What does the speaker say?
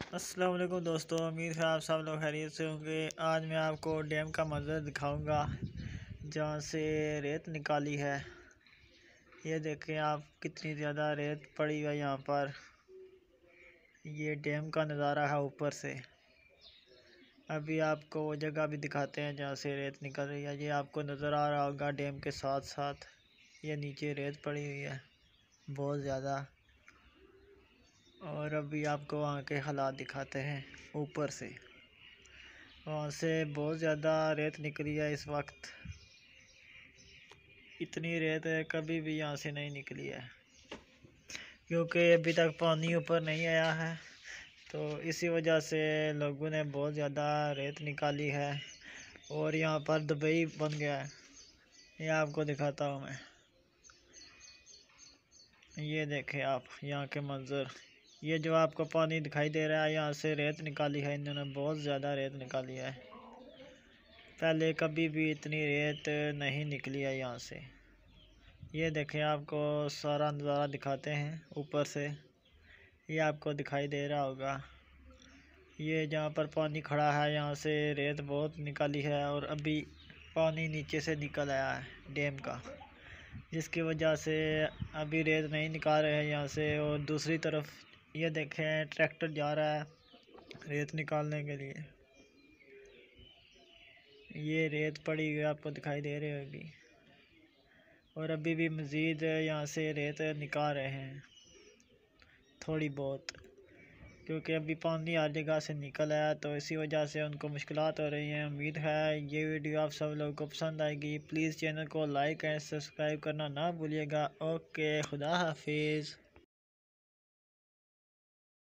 अस्सलाम वालेकुम दोस्तों, उम्मीद है आप सब लोग खैरियत से होंगे। आज मैं आपको डैम का मंजर दिखाऊंगा जहाँ से रेत निकाली है। ये देखें आप, कितनी ज़्यादा रेत पड़ी है यहाँ पर। ये डैम का नज़ारा है ऊपर से। अभी आपको वो जगह भी दिखाते हैं जहाँ से रेत निकल रही है। ये आपको नज़र आ रहा होगा डैम के साथ साथ ये नीचे रेत पड़ी हुई है बहुत ज़्यादा। और अभी आपको वहाँ के हालात दिखाते हैं ऊपर से। वहाँ से बहुत ज़्यादा रेत निकली है इस वक्त। इतनी रेत कभी भी यहाँ से नहीं निकली है, क्योंकि अभी तक पानी ऊपर नहीं आया है। तो इसी वजह से लोगों ने बहुत ज़्यादा रेत निकाली है और यहाँ पर दुबई बन गया है। ये आपको दिखाता हूँ मैं। ये देखें आप यहाँ के मंज़र। ये जो आपको पानी दिखाई दे रहा है, यहाँ से रेत निकाली है इन्होंने, बहुत ज़्यादा रेत निकाली है। पहले कभी भी इतनी रेत नहीं निकली है यहाँ से। ये देखें, आपको सारा नज़ारा दिखाते हैं ऊपर से। ये आपको दिखाई दे रहा होगा। ये जहाँ पर पानी खड़ा है यहाँ से रेत बहुत निकाली है और अभी पानी नीचे से निकल आया है डैम का, जिसकी वजह से अभी रेत नहीं निकाल रहे हैं यहाँ से। और दूसरी तरफ ये देखें, ट्रैक्टर जा रहा है रेत निकालने के लिए। ये रेत पड़ी हुई आपको दिखाई दे रही होगी और अभी भी मज़ीद यहाँ से रेत निकाल रहे हैं थोड़ी बहुत, क्योंकि अभी पानी हर जगह से निकल आया। तो इसी वजह से उनको मुश्किलात हो रही हैं। उम्मीद है ये वीडियो आप सब लोगों को पसंद आएगी। प्लीज़ चैनल को लाइक एंड सब्सक्राइब करना ना भूलिएगा। ओके, खुदा हाफिज़।